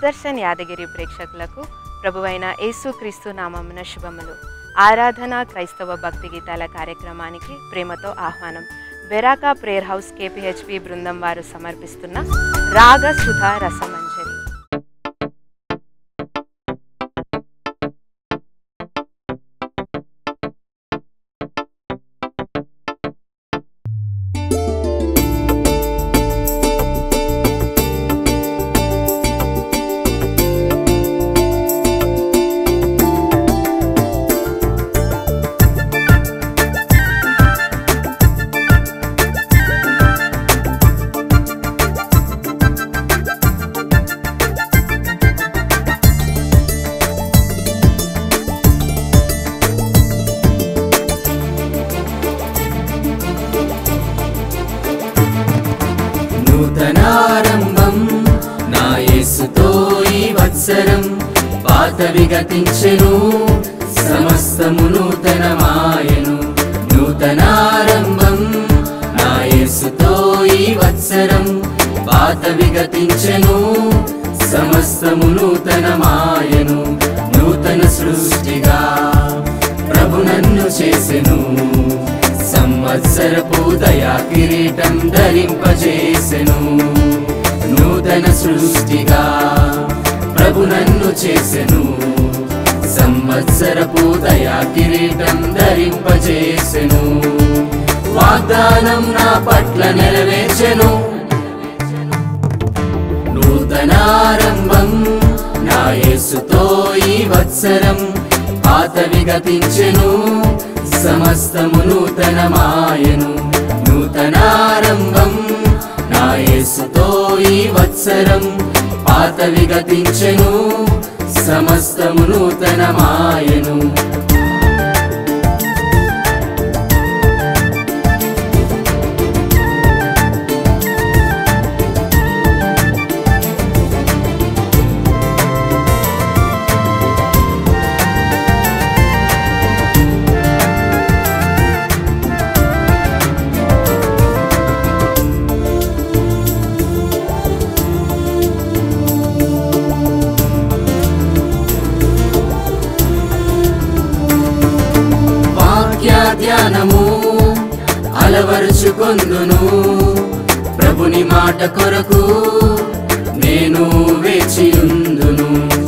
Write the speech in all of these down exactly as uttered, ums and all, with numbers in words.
సుదర్శన్ యాదగిరి ప్రేక్షకులకు ప్రభువైన యేసుక్రీస్తు నామమున శుభములు. ఆరాధన క్రైస్తవ భక్తి గీతాల కార్యక్రమానికి ప్రేమతో ఆహ్వానం. బెరాకా ప్రేయర్ హౌస్ కేపీహెచ్పి బృందం వారు సమర్పిస్తున్న రాగ సుధా రసమంజరి. నూతనారంభం నా యేసుతో ఈ వత్సరం, పాతవి గతించెను సమస్తము నూతనమాయెను. నూతనారంభం నా యేసుతో ఈ వత్సరం, పాతవి గతించెను సమస్తము నూతనమాయెను. నూతన సృష్టిగా ప్రభు నన్ను చేసెను, సంవత్సరపు దయా కిరీటం ధరింపజేసెను. నూతన సృష్టిగా ప్రభు నన్ను చేసెను, సంవత్సరపు దయా కిరీటం ధరింపజేసెను. వాగ్దానం నా పట్ల నెరవేర్చెను. నూతనారంభం నా యేసుతో ఈ వత్సరం, పాతవి గతించెను సమస్తము నూతనమాయెను. నూతనారంభం నా యేసుతో ఈ వత్సరం, పాతవి గతించెను సమస్తము నూతనమాయెను. ధ్యానము అలవరుచుకొందును, ప్రభుని మాట కొరకు నేను వేచియుందును.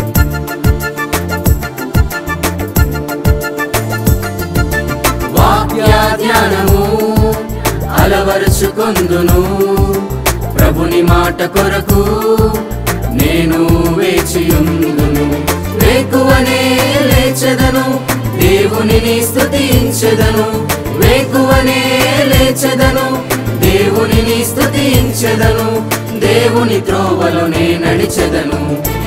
వాక్య ధ్యానము అలవరుచుకొందును, ప్రభుని మాట కొరకు నేను వేచియుందును. వేకువనే లేచెదను, దేవునిని స్తుతించెదను. వేకువనే లేచెదను, దేవునిని స్తుతించెదను. దేవుని త్రోవలోనే నడిచెదను.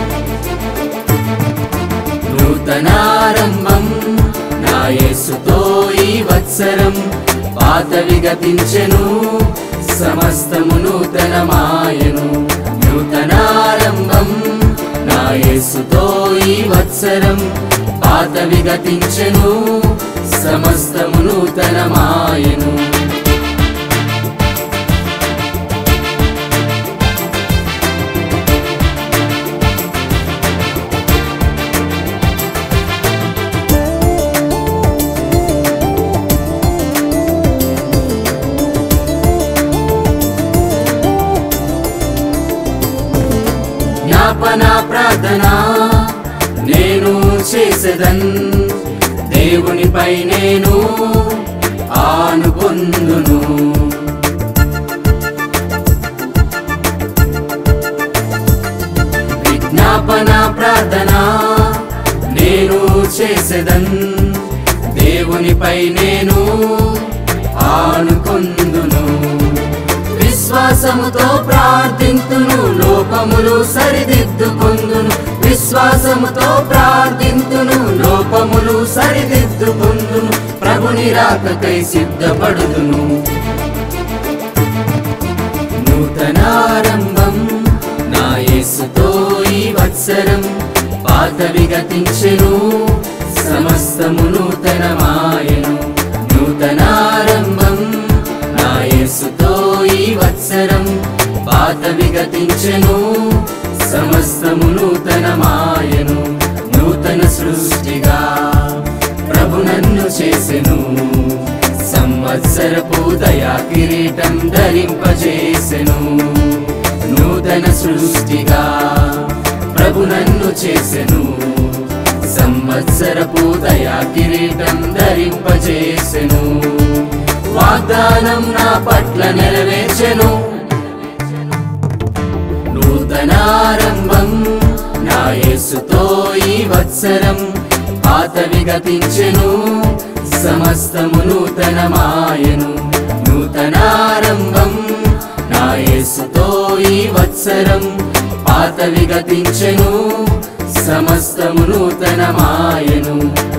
నూతనారంభం నా యేసుతో ఈ వత్సరం, పాతవి గతించెను సమస్తము నూతనమాయెను. నూతనారంభం నా యేసుతో ఈ వత్సరం, పాతవి గతించెను సమస్తము నూతనమాయెను. జ్ఞాపన ప్రార్థన నేను చేసెదన్, దేవునిపై నేను ఆనుకొందును. విజ్ఞాపన ప్రార్థన నేను చేసెదన్, దేవునిపై నేను ఆనుకొందును. విశ్వాసముతో ప్రార్థింతును, లోపములు సరిదిద్దుకొందును. విశ్వాసముతో ప్రార్థింతును, లోపములు సరిదిద్దుకొందును. ప్రభుని రాకకై సిద్ధపడుదును. నూతనారంభం నా యేసుతో ఈ వత్సరం, పాతవి గతించెను సమస్తము నూతనమాయెను. నూతనారంభం నా యేసుతో ఈ వత్సరం, పాతవి గతించెను సమస్తము నూతనమాయెను. ధరింపజేసెను. నూతన సృష్టిగా ప్రభు నన్ను చేసెను. సంవత్సరపు దయా కిరీటం ధరింపజేసెను. వాగ్దానం నా పట్ల నెరవేర్చెను. నూతనారంభం నా యేసుతో ఈ వత్సరం. పాతవి గతించెను, సమస్తము నూతనమాయెను. నూతనారంభం నా యేసుతో ఈ వత్సరం. పాతవి గతించెను, సమస్తము నూతనమాయెను.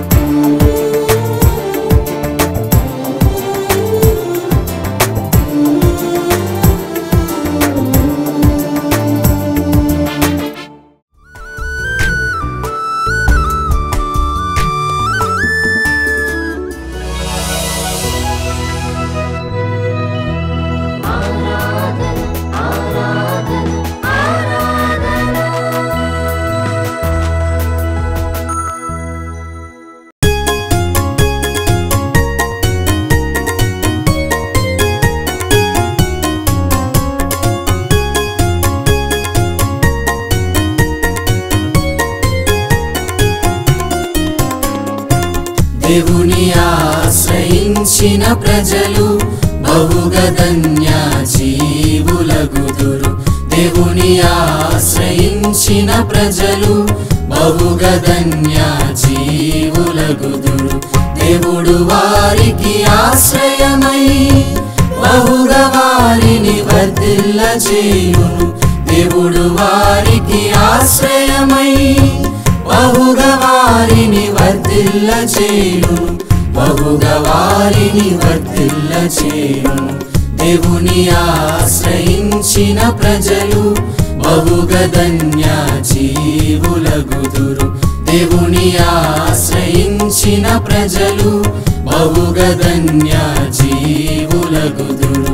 దేవుని ఆశ్రయించిన ప్రజలు బహుగా ధన్య జీవులగుదురు. దేవుని ఆశ్రయించిన ప్రజలు బహుగా ధన్య జీవులగుదురు. దేవుడు వారికి ఆశ్రయమై బహుగా వారిని వర్ధిల్లజేయును. దేవుడు వారికి ఆశ్రయమై బహుగా వారిని వర్ధిల్లజేయును. బహుగా వారిని వర్ధిల్లజేయును. దేవుని ఆశ్రయించిన ప్రజలు బహుగా ధన్య జీవులగుదురు. దేవుని ఆశ్రయించిన ప్రజలు బహుగా ధన్య జీవులగుదురు.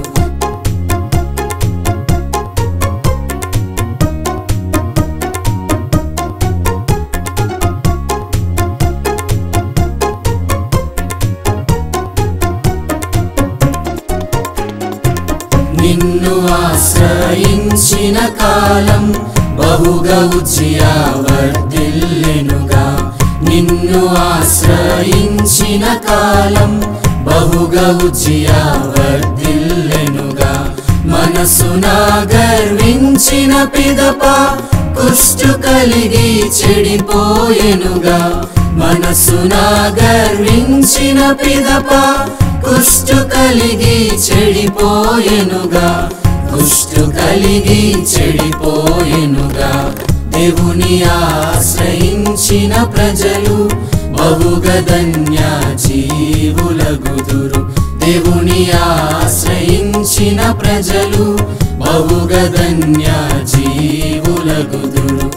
నిన్ను ఆశ్రయించిన కాలం బహుగా ఉజ్జియా వర్ధిల్లెనుగా. నిన్ను ఆశ్రయించిన కాలం బహుగా ఉజ్జియా వర్ధిల్లెనుగా. మనసున గర్వించిన పిదప కుష్టు కలిగి చెడిపోయెనుగా. మనసున గర్వించిన పిదప కుష్టు కలిగి చెడిపోయెనుగా. కుష్టు కలిగి చెడిపోయెనుగా. దేవుని ఆశ్రయించిన ప్రజలు బహుగా ధన్య జీవులగుదురు. దేవుని ఆశ్రయించిన ప్రజలు బహుగా ధన్య జీవులగుదురు.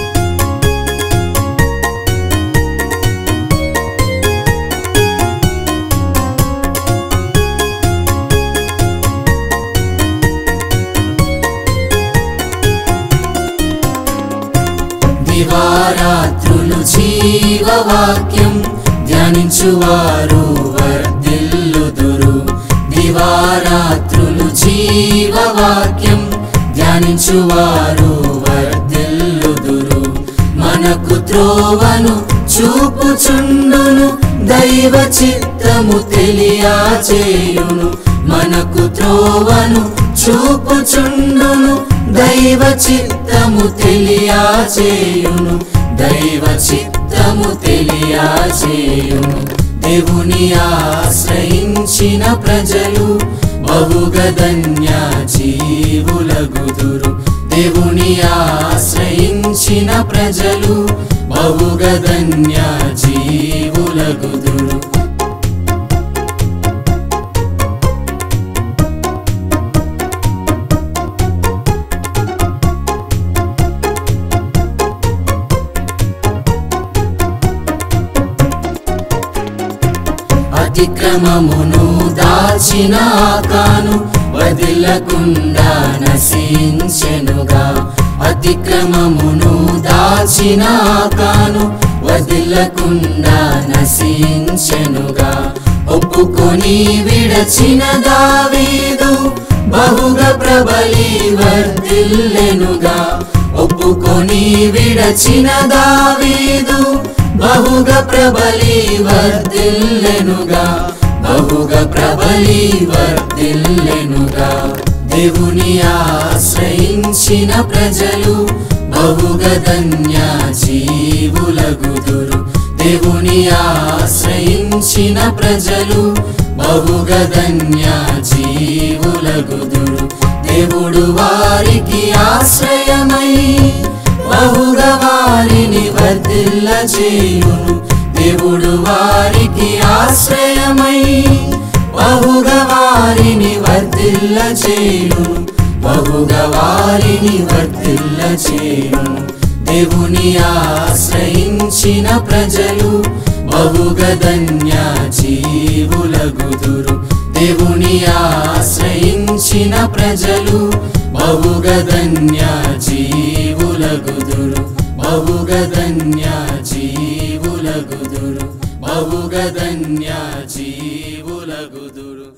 దివారాత్రులు జీవవాక్యం ధ్యానించువారు వర్ధిల్లుదురు. దివారాత్రులు జీవవాక్యం ధ్యానించువారు వర్ధిల్లుదురు. మనకు త్రోవను చూపుచుండును, దైవ చిత్తము తెలియజేయును. మనకు త్రోవను చూపుచుండును, దైవ చిత్తము తెలియజేయును. దైవ చిత్తము తెలియజేయును. దేవుని ఆశ్రయించిన ప్రజలు బహుగా ధన్య జీవులగుదురు. దేవుని ఆశ్రయించిన ప్రజలు బహుగా ధన్య జీవులగుదురు. అతిక్రమమును దాచిన ఆకాను వదిలకుండా నశించెనుగా. అతిక్రమమును దాచిన ఆకాను వదిలకుండా నశించెనుగా. ఒప్పుకొని విడచిన దావీదు బహుగా ప్రబలి వర్ధిల్లెనుగా. ఒప్పుకొని విడచిన దావీదు బహుగా ప్రబలి వర్ధిల్లెనుగా. బహుగా ప్రబలి వర్ధిల్లెనుగా. దేవుని ఆశ్రయించిన ప్రజలు బహుగా ధన్య జీవులగుదురు. దేవుని ఆశ్రయించిన ప్రజలు బహుగా ధన్య జీవులగుదురు. దేవుడు వారికి ఆశ్రయమై బహుగా వారిని వర్ధిల్లజేయును. దేవుడు వారికి ఆశ్రయమై బహుగా వారిని వర్ధిల్లజేయును. బహుగా వారిని వర్ధిల్లజేయును. దేవుని ఆశ్రయించిన ప్రజలు బహుగా ధన్య జీవులగుదురు. దేవుని ఆశ్రయించిన ప్రజలు బహుగా ధన్య జీవులగుదురు. బహుగా ధన్య జీవులగుదురు. బహుగా ధన్య జీవులగుదురు.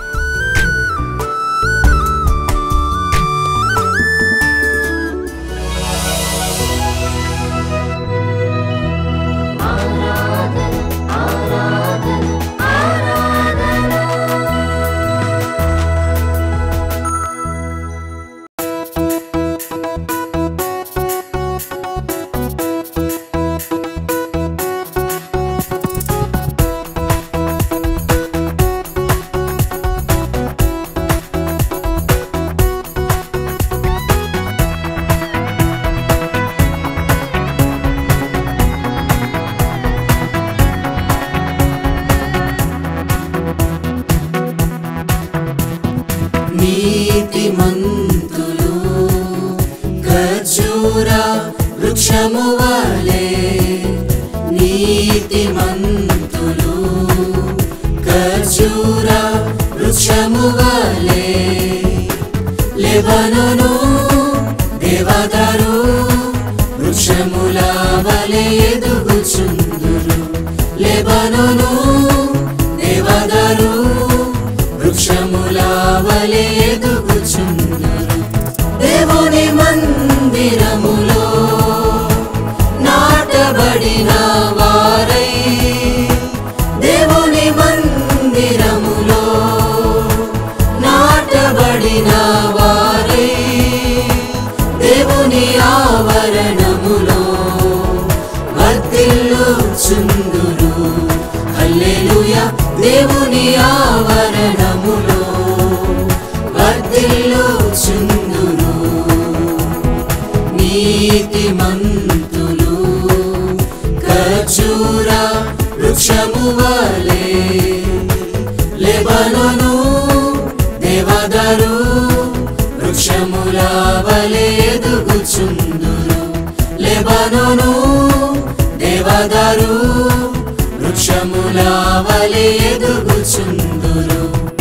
నీతిమంతులు ఖర్జూర వృక్షము వలె. నీతిమంతులు ఖర్జూర వృక్షము వలె. లెబనోను దేవదారు వృక్షముల వలె ఎదుగుచుందురు. లెబనోను దేవదారు వృక్షముల వలె ఎదుగుచుందురు. దేవుని మందిరములో నాటబడిన వారై. దేవుని మందిరములో నాటబడిన వారై. దేవుని ఆవరణములో వర్ధిల్లుచుందురు. హల్లెలూయా. దేవుని ఆవరణములో వర్ధిల్లుచుందురు. నీతిమంతులు ఖర్జూర వృక్షము వలె. లెబనోను దేవదారు వృక్షముల వలె ఎదుగుచుందురు. లెబనోను దేవదారు వృక్షముల వలె ఎదుగుచుందురు.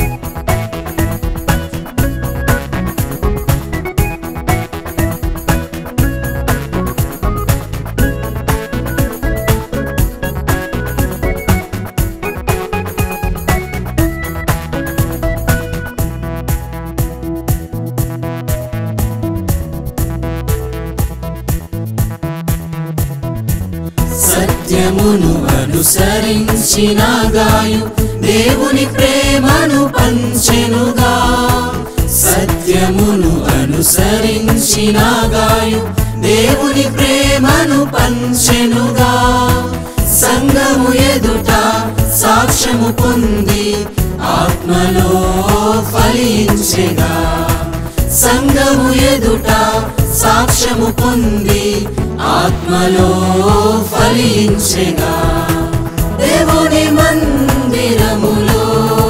సత్యమును అనుసరించిన గాయు దేవుని ప్రేమను పంచెనుగా. సత్యమును అనుసరించిన గాయు దేవుని ప్రేమను పంచెనుగా. సంఘము ఎదుట సాక్ష్యము పొంది ఆత్మలో ఫలించెగా. సంఘము ఎదుట సాక్ష్యము పొంది ఆత్మలో ఫలించెగా. దేవుని మందిరములో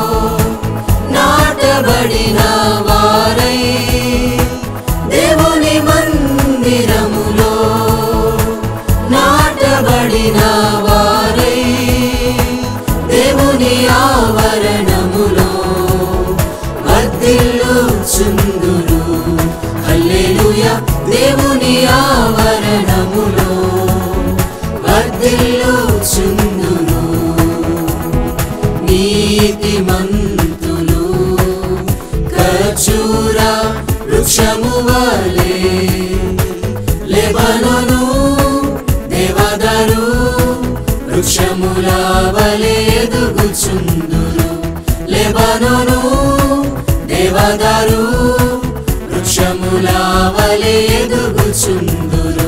నాటబడిన వారై. దేవుని మందిరములో నాటబడిన వారై. దేవుని ఆవరణములో వర్ధిల్లుచుందురు. హల్లెలూయా. దేవుని ఆవరణములో వర్ధిల్లుచుందురు. వృక్షము వలె లెబానోను దేవదారు వృక్షముల వలె ఎదుగుచుందురు లెబానోను దేవదారు వృక్షముల వలె ఎదుగుచుందురు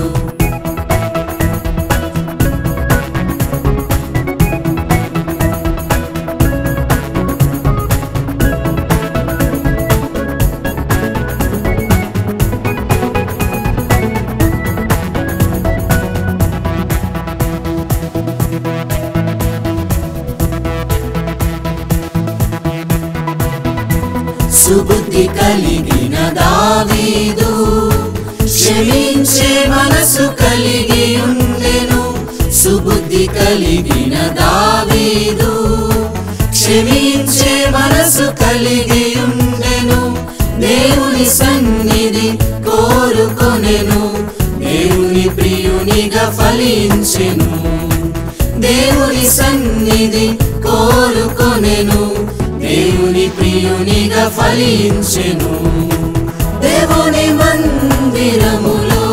సుబుద్ధి కలిగిన దావీదు క్షమించే మనసు కలిగి ఉండెను సుబుద్ధి కలిగిన దావీదు క్షమించే మనసు కలిగి ఉండెను దేవుని సన్నిధి కోరుకొనెను దేవుని ప్రియునిగా ఫలించెను దేవుని సన్నిధి కోరుకొనెను దేవుని ప్రియునిగా ఫలించెను దేవుని మందిరములో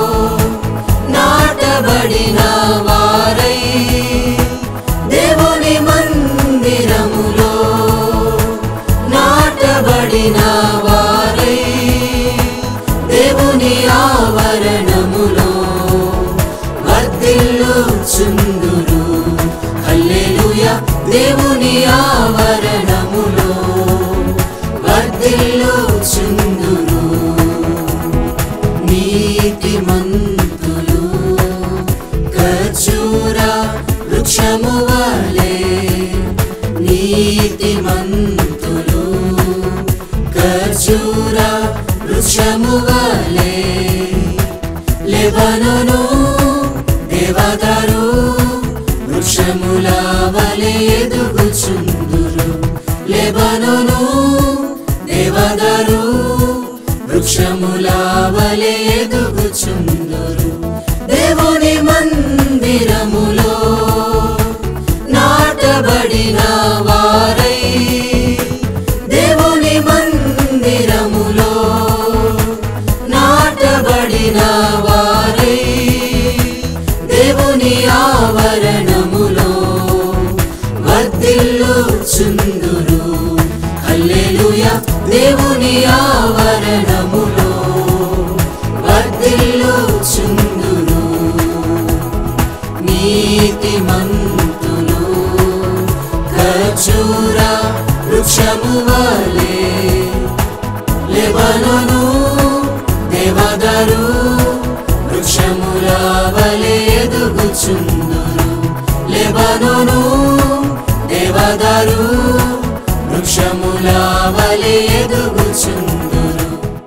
నాటబడిన వారై దేవుని మందిరములో నాటబడిన వారై దేవుని ఆవరణములో వర్ధిల్లుచుందురు హల్లెలూయా దేవుని ఆవరణములో వర్ధిల్లుచుందురు నీతిమంతులు ఖర్జూర వృక్షము వలె నీతిమంతులు ఖర్జూర వృక్షము వలె లెబానోను దేవదారు వృక్షముల వలె ఎదుగుచుందురు లెబానోను దేవదారు వృక్షముల వలె ఎదుగుచుందురు దేవుని మందిరములో నాటబడిన వారై దేవుని మందిరములో నాటబడిన వారై దేవుని ఆవరణములో వర్ధిల్లుచుందురు హల్లెలూయా దేవుని ఆవరణములో వర్ధిల్లుచుందురు నీతిమంతులు ఖర్జూర వృక్షము వలె లెబానోను దేవదారు వృక్షముల వలె ఎదుగుచుందురు లెబానోను దేవదారు వృక్షముల వలె ఎదుగుచుందురు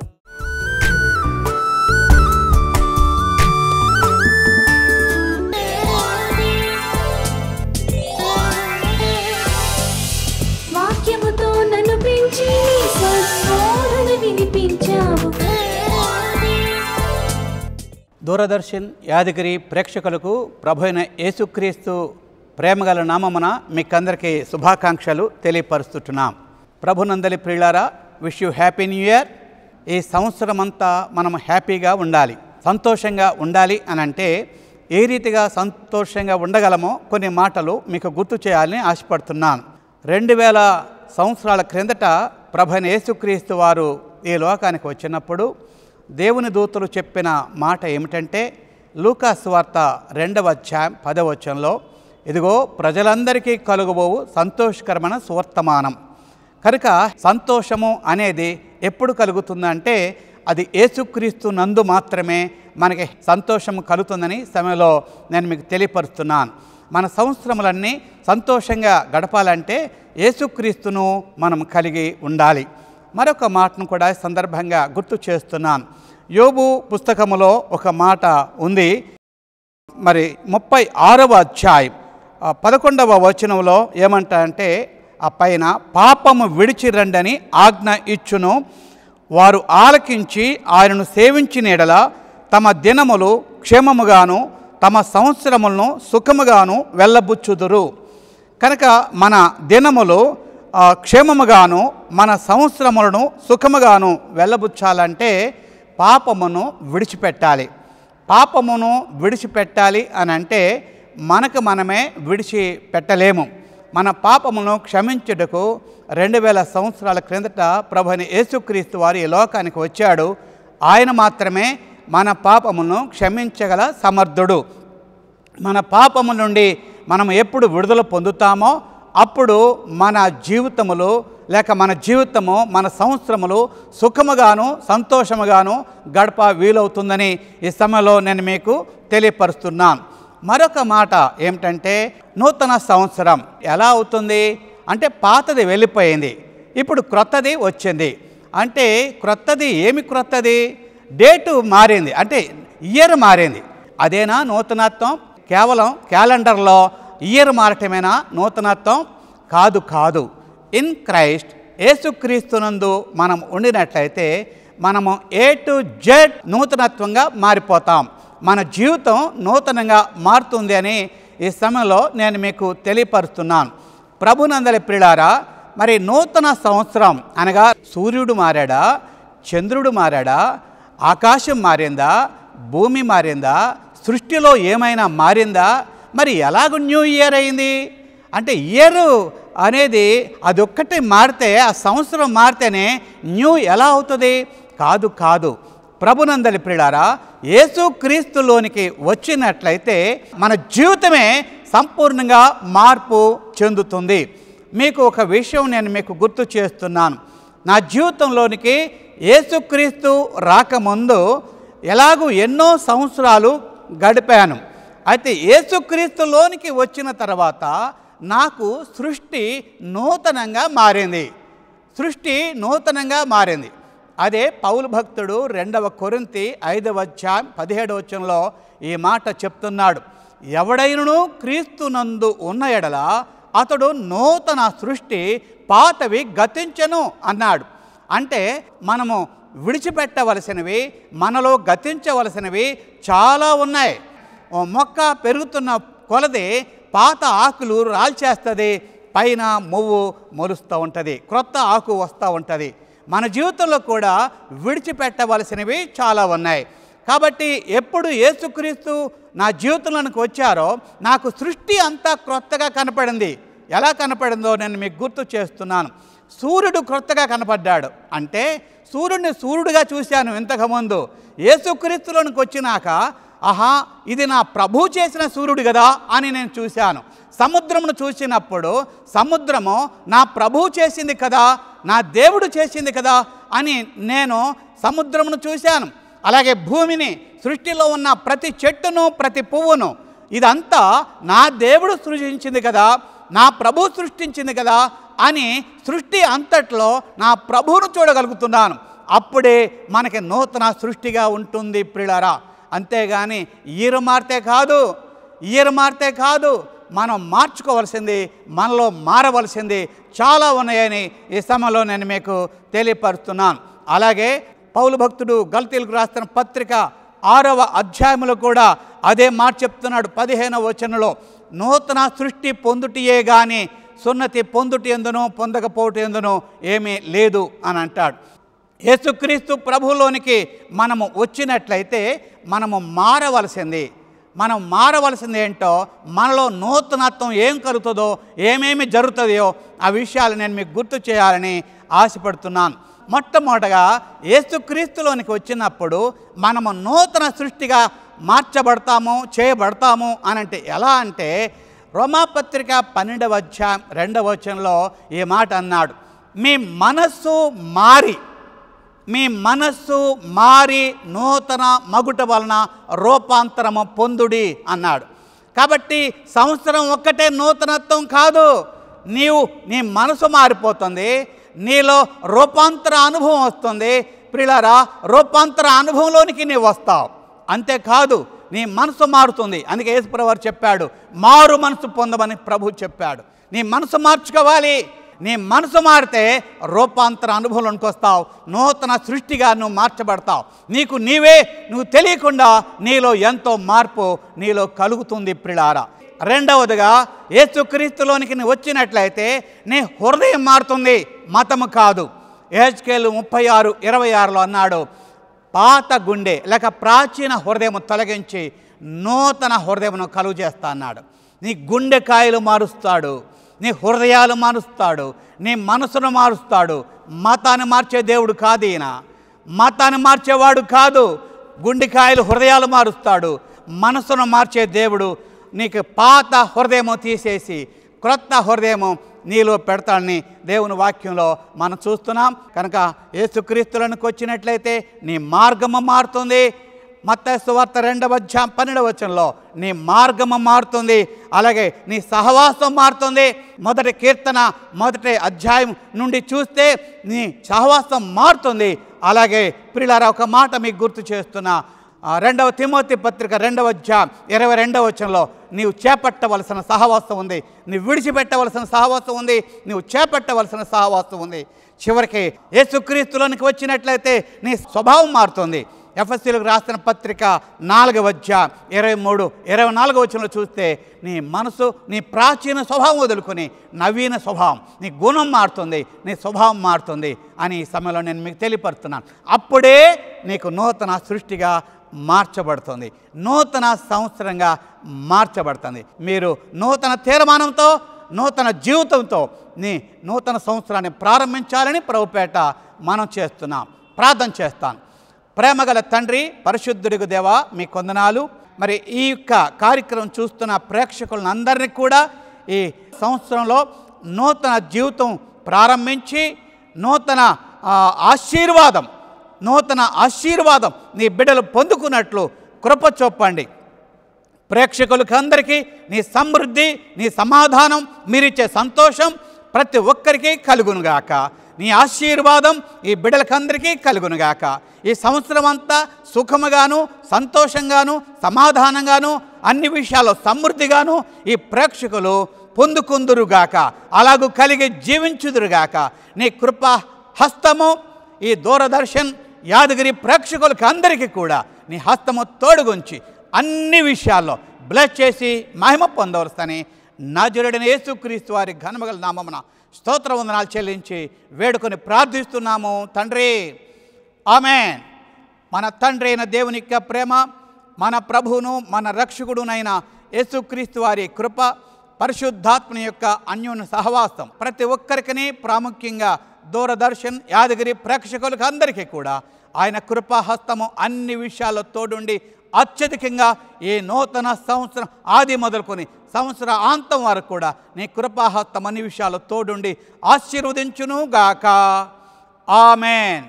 వాక్యముతో నన్ను పెంచి స్వస్వరాలను వినిపించావు దూరదర్శన్ యాదగిరి ప్రేక్షకులకు ప్రభు అయిన యేసుక్రీస్తు ప్రేమగల నామమున మీకందరికీ శుభాకాంక్షలు తెలియపరుస్తున్నాం. ప్రభునందలి ప్రియులారా, wish you happy new year. ఈ సంవత్సరం అంతా మనం హ్యాపీగా ఉండాలి, సంతోషంగా ఉండాలి అని అంటే ఏ రీతిగా సంతోషంగా ఉండగలమో కొన్ని మాటలు మీకు గుర్తు చేయాలని ఆశపడుతున్నాను. రెండు వేల సంవత్సరాల క్రిందట ప్రభు అయిన యేసుక్రీస్తు వారు ఈ లోకానికి వచ్చినప్పుడు దేవుని దూతలు చెప్పిన మాట ఏమిటంటే, లూకా సువార్త రెండవ అధ్యాయం పదవ వచనంలో, ఇదిగో ప్రజలందరికీ కలుగబోవు సంతోషకరమైన సువర్తమానం. కనుక సంతోషము అనేది ఎప్పుడు కలుగుతుందంటే అది యేసుక్రీస్తు నందు మాత్రమే మనకి సంతోషం కలుగుతుందని సమయంలో నేను మీకు తెలియపరుస్తున్నాను. మన సంవత్సరములన్నీ సంతోషంగా గడపాలంటే యేసుక్రీస్తును మనం కలిగి ఉండాలి. మరొక మాటను కూడా సందర్భంగా గుర్తు చేస్తున్నాను. యోబు పుస్తకములో ఒక మాట ఉంది. మరి ముప్పై ఆరవ అధ్యాయం పదకొండవ వచనంలో ఏమంటారంటే, ఆ పైన పాపము విడిచి రండని ఆజ్ఞ ఇచ్చును, వారు ఆలకించి ఆయనను సేవించిన ఎడల తమ దినములు క్షేమముగాను తమ సంవత్సరములను సుఖముగాను వెళ్ళబుచ్చుదురు. కనుక మన దినములు ఆ, క్షేమముగాను మన సంవత్సరములను సుఖముగాను వెళ్ళబుచ్చాలంటే పాపమును విడిచిపెట్టాలి. పాపమును విడిచిపెట్టాలి అని అంటే మనకు మనమే విడిచిపెట్టలేము. మన పాపమును క్షమించుటకు రెండు వేల సంవత్సరాల క్రిందట ప్రభువైన యేసుక్రీస్తు వారు ఈ లోకానికి వచ్చాడు. ఆయన మాత్రమే మన పాపమును క్షమించగల సమర్థుడు. మన పాపము నుండి మనం ఎప్పుడు విడుదల పొందుతామో అప్పుడు మన జీవితములు లేక మన జీవితము మన సంవత్సరములు సుఖముగాను సంతోషముగాను గడప వీలవుతుందని ఈ సమయంలో నేను మీకు తెలియపరుస్తున్నాను. మరొక మాట ఏమిటంటే నూతన సంవత్సరం ఎలా అవుతుంది అంటే పాతది వెళ్ళిపోయింది, ఇప్పుడు క్రొత్తది వచ్చింది. అంటే క్రొత్తది ఏమి క్రొత్తది? డేటు మారింది, అంటే ఇయర్ మారింది. అదేనా నూతనత్వం? కేవలం క్యాలెండర్లో ఇయర్ మారటమేనా నూతనత్వం? కాదు కాదు. ఇన్ క్రైస్ట్ యేసుక్రీస్తునందు మనం ఉండినట్లయితే మనము ఏ టు జెడ్ నూతనత్వంగా మారిపోతాం. మన జీవితం నూతనంగా మారుతుంది అని ఈ సమయంలో నేను మీకు తెలియపరుస్తున్నాను. ప్రభునందలి ప్రియులారా, మరి నూతన సంవత్సరం అనగా సూర్యుడు మారాడా, చంద్రుడు మారాడా, ఆకాశం మారిందా, భూమి మారిందా, సృష్టిలో ఏమైనా మారిందా? మరి ఎలాగ న్యూ ఇయర్ అయింది అంటే ఇయర్ అనేది అదొక్కటి మారితే ఆ సంవత్సరం మారితేనే న్యూ ఎలా అవుతుంది? కాదు కాదు. ప్రభునందలి ప్రియులారా, యేసుక్రీస్తులోనికి వచ్చినట్లయితే మన జీవితమే సంపూర్ణంగా మార్పు చెందుతుంది. మీకు ఒక విషయం నేను మీకు గుర్తు చేస్తున్నాను. నా జీవితంలోనికి యేసుక్రీస్తు రాకముందు ఎలాగూ ఎన్నో సంవత్సరాలు గడిపాను. అయితే యేసుక్రీస్తులోనికి వచ్చిన తర్వాత నాకు సృష్టి నూతనంగా మారింది. సృష్టి నూతనంగా మారింది. అదే పౌలు భక్తుడు రెండవ కొరింథీ ఐదవ అధ్యాయం పదిహేడవ వచనంలో ఈ మాట చెప్తున్నాడు. ఎవడైనను క్రీస్తునందు ఉన్న ఎడల అతడు నూతన సృష్టి, పాతవి గతించెను అన్నాడు. అంటే మనము విడిచిపెట్టవలసినవి, మనలో గతించవలసినవి చాలా ఉన్నాయి. ఓ మొక్క పెరుగుతున్న కొలది పాత ఆకులు రాల్చేస్తుంది, పైన మువ్వు మొలుస్తూ ఉంటుంది, క్రొత్త ఆకు వస్తూ ఉంటుంది. మన జీవితంలో కూడా విడిచిపెట్టవలసినవి చాలా ఉన్నాయి. కాబట్టి ఎప్పుడు యేసుక్రీస్తు నా జీవితంలోనికి వచ్చారో నాకు సృష్టి అంతా క్రొత్తగా కనపడింది. ఎలా కనపడిందో నేను మీకు గుర్తు చేస్తున్నాను. సూర్యుడు క్రొత్తగా కనపడ్డాడు. అంటే సూర్యుడిని సూర్యుడిగా చూశాను ఇంతకుముందు. యేసుక్రీస్తులోనికి వచ్చినాక ఆహా ఇది నా ప్రభు చేసిన సూర్యుడు కదా అని నేను చూశాను. సముద్రమును చూసినప్పుడు సముద్రము నా ప్రభు చేసింది కదా, నా దేవుడు చేసింది కదా అని నేను సముద్రమును చూశాను. అలాగే భూమిని, సృష్టిలో ఉన్న ప్రతి చెట్టును ప్రతి పువ్వును ఇదంతా నా దేవుడు సృజించింది కదా, నా ప్రభు సృష్టించింది కదా అని సృష్టి అంతట్లో నా ప్రభువును చూడగలుగుతున్నాను. అప్పుడే మనకి నూతన సృష్టిగా ఉంటుంది ప్రియులారా. అంతేగాని ఇయర్ మారితే కాదు, ఇయర్ మారితే కాదు, మనం మార్చుకోవాల్సింది, మనలో మారవలసింది చాలా ఉన్నాయని ఈ సమయంలో నేను మీకు తెలియపరుస్తున్నాను. అలాగే పౌలు భక్తుడు గలతీయులకు రాస్తున్న పత్రిక ఆరవ అధ్యాయంలో కూడా అదే మాట చెప్తున్నాడు. పదిహేనవ వచనంలో నూతన సృష్టి పొందుటియే కానీ సున్నతి పొందుటి ఎందునో పొందకపోవటి ఎందునో ఏమీ లేదు అని అంటాడు. యేసుక్రీస్తు ప్రభువులోనికి మనము వచ్చినట్లయితే మనము మారవలసింది. మనం మారవలసింది ఏంటో, మనలో నూతనత్వం ఏం కలుగుతుందో, ఏమేమి జరుగుతుందో ఆ విషయాలు నేను మీకు గుర్తు చేయాలని ఆశపడుతున్నాను. మొట్టమొదటగా యేసుక్రీస్తులోనికి వచ్చినప్పుడు మనము నూతన సృష్టిగా మార్చబడతాము, చేయబడతాము అని అంటే ఎలా అంటే రోమాపత్రిక పన్నెండవ అధ్యాయం రెండవ వచనంలో ఈ మాట అన్నాడు. మీ మనస్సు మారి మీ మనస్సు మారి నూతన మగుట వలన రూపాంతరము పొందుడి అన్నాడు. కాబట్టి సంవత్సరం ఒక్కటే నూతనత్వం కాదు, నీవు నీ మనసు మారిపోతుంది, నీలో రూపాంతర అనుభవం వస్తుంది. ప్రియులారా, రూపాంతర అనుభవంలోనికి నీవు వస్తావు. అంతేకాదు నీ మనసు మారుతుంది. అందుకే యేసుప్రభువు వారు చెప్పాడు, మారు మనసు పొందమని ప్రభు చెప్పాడు. నీ మనసు మార్చుకోవాలి. నీ మనసు మారితే రూపాంతర అనుభవంలోనికి వస్తావు, నూతన సృష్టిగా నువ్వు మార్చబడతావు. నీకు నీవే నువ్వు తెలియకుండా నీలో ఎంతో మార్పు నీలో కలుగుతుంది ప్రియులారా. రెండవదిగా యేసుక్రీస్తులోనికి నీ వచ్చినట్లయితే నీ హృదయం మారుతుంది, మతము కాదు. యెహెజ్కేలు ముప్పై ఆరు ఇరవై ఆరులో అన్నాడు, పాత గుండె లేక ప్రాచీన హృదయం తొలగించి నూతన హృదయమును కలుగు చేస్తా అన్నాడు. నీ గుండెకాయలు మారుస్తాడు, నీ హృదయాలు మారుస్తాడు, నీ మనసును మారుస్తాడు. మతాన్ని మార్చే దేవుడు కాదు ఈయన, మతాన్ని మార్చేవాడు కాదు. గుండెకాయలు హృదయాలు మారుస్తాడు, మనసును మార్చే దేవుడు. నీకు పాత హృదయము తీసేసి క్రొత్త హృదయము నీలో పెడతాడని దేవుని వాక్యంలో మనం చూస్తున్నాం. కనుక యేసుక్రీస్తులోనికి వచ్చినట్లయితే నీ మార్గము మారుతుంది. మత్తయి సువార్త రెండవ అధ్యాయం పన్నెండవ వచనంలో నీ మార్గము మారుతుంది, అలాగే నీ సహవాసం మారుతుంది. మొదటి కీర్తన మొదటి అధ్యాయం నుండి చూస్తే నీ సహవాసం మారుతుంది. అలాగే ప్రియులారా, ఒక మాట మీకు గుర్తు చేస్తున్నా, రెండవ తిమోతి పత్రిక రెండవ అధ్యాయం ఇరవై రెండవ వచనంలో నీవు చేపట్టవలసిన సహవాసం ఉంది, నీవు విడిచిపెట్టవలసిన సహవాసం ఉంది, నీవు చేపట్టవలసిన సహవాసం ఉంది. చివరికి యేసుక్రీస్తులోనికి వచ్చినట్లయితే నీ స్వభావం మారుతుంది. ఎఫెసీయులకు రాసిన పత్రిక నాలుగవ అధ్యాయం ఇరవై మూడు ఇరవై నాలుగవ వచనంలో చూస్తే నీ మనసు నీ ప్రాచీన స్వభావం వదులుకొని నవీన స్వభావం, నీ గుణం మారుతుంది, నీ స్వభావం మారుతుంది అని ఈ సమయంలో నేను మీకు తెలియపరుస్తున్నాను. అప్పుడే నీకు నూతన సృష్టిగా మార్చబడుతుంది, నూతన సంవత్సరంగా మార్చబడుతుంది. మీరు నూతన తీర్మానంతో నూతన జీవితంతో నీ నూతన సంవత్సరాన్ని ప్రారంభించాలని ప్రభుపేట మనం చేస్తున్నాం. ప్రార్థన చేస్తాను. ప్రేమగల తండ్రి, పరిశుద్ధుడికి దేవా మీ వందనాలు. మరి ఈ యొక్క కార్యక్రమం చూస్తున్న ప్రేక్షకులను అందరినీ కూడా ఈ సంవత్సరంలో నూతన జీవితం ప్రారంభించి నూతన ఆశీర్వాదం నూతన ఆశీర్వాదం నీ బిడ్డలు పొందుకున్నట్లు కృప చూపండి. ప్రేక్షకులకి అందరికీ నీ సమృద్ధి, నీ సమాధానం, మీరిచ్చే సంతోషం ప్రతి ఒక్కరికి కలుగునుగాక. నీ ఆశీర్వాదం ఈ బిడ్డలకందరికీ కలుగునుగాక. ఈ సంవత్సరం అంతా సుఖముగాను, సంతోషంగాను, సమాధానంగాను, అన్ని విషయాల్లో సమృద్ధిగాను ఈ ప్రేక్షకులు పొందుకుందురుగాక. అలాగూ కలిగి జీవించుదురుగాక. నీ కృప హస్తము ఈ దూరదర్శన్ యాదగిరి ప్రేక్షకులకి అందరికీ కూడా నీ హస్తము తోడుగుంచి అన్ని విషయాల్లో బ్లెస్ చేసి మహిమ పొందవలసని నజరుడైన యేసుక్రీస్తు వారి ఘనమగల నామమున స్తోత్ర వందనాలు చెల్లించి వేడుకొని ప్రార్థిస్తున్నాము తండ్రి, ఆమేన్. మన తండ్రి అయిన దేవుని యొక్క ప్రేమ, మన ప్రభువును మన రక్షకుడునైన యేసుక్రీస్తు వారి కృప, పరిశుద్ధాత్మని యొక్క అన్యోన్య సహవాసం ప్రతి ఒక్కరికి, ప్రాముఖ్యంగా దూరదర్శన్ యాదగిరి ప్రేక్షకులకు అందరికీ కూడా ఆయన కృపాహస్తము అన్ని విషయాల్లో తోడుండి అత్యధికంగా ఈ నూతన సంవత్సరం ఆది మొదలుకొని సంవత్సర అంతం వరకు కూడా నీ కృపాహస్తం అన్ని విషయాలు తోడుండి ఆశీర్వదించును గాక. ఆమేన్.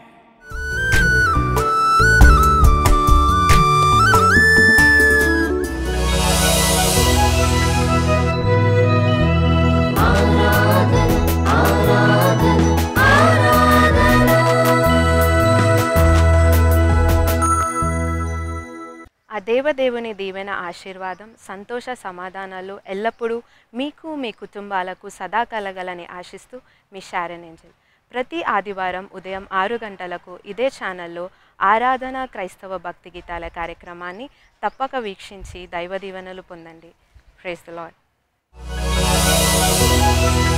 ఆ దేవదేవుని దీవెన ఆశీర్వాదం, సంతోష సమాధానాలు ఎల్లప్పుడూ మీకు మీ కుటుంబాలకు సదా కలగాలని ఆశిస్తూ మీ షారెన్ ఏంజెల్. ప్రతి ఆదివారం ఉదయం ఆరు గంటలకు ఇదే ఛానల్లో ఆరాధన క్రైస్తవ భక్తి గీతాల కార్యక్రమాన్ని తప్పక వీక్షించి దైవ దీవెనలు పొందండి. Praise the lord.